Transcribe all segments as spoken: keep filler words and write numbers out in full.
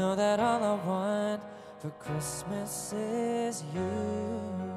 know that all I want for Christmas is you.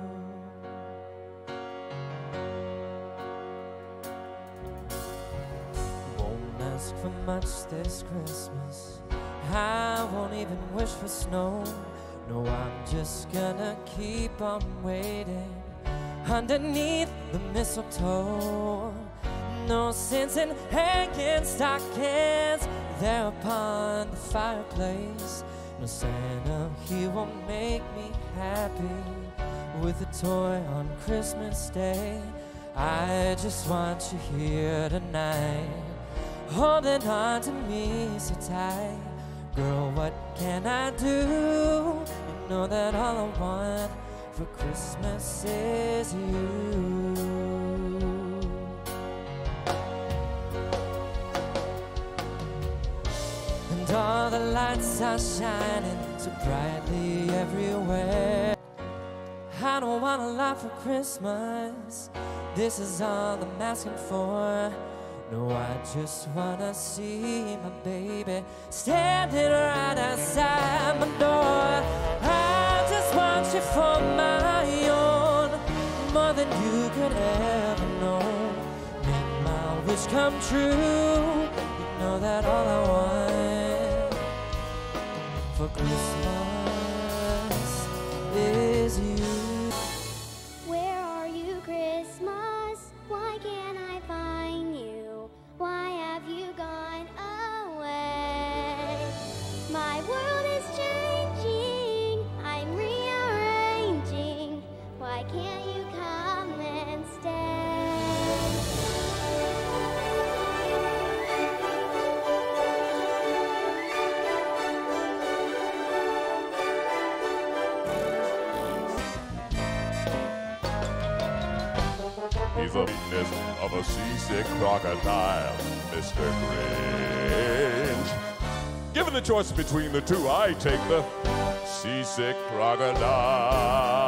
Won't ask for much this Christmas. I won't even wish for snow. No, I'm just gonna keep on waiting underneath the mistletoe. No sense in hanging stockings there upon the fireplace. No Santa, he won't make me happy with a toy on Christmas Day. I just want you here tonight, holding on to me so tight. Girl, what can I do? You know that all I want for Christmas is you. And all the lights are shining so brightly everywhere. I don't want a lot for Christmas. This is all I'm asking for. No, I just wanna see my baby standing right outside my door. I just want you for my own, more than you could ever know. Make my wish come true. You know that all I want for Christmas is you. Where are you, Christmas? Why can't I find you? Why have you gone away? My world is changing, I'm rearranging. Why can't you come and stay? He's the meanness of a seasick crocodile, Mister Grinch. Given the choice between the two, I take the seasick crocodile.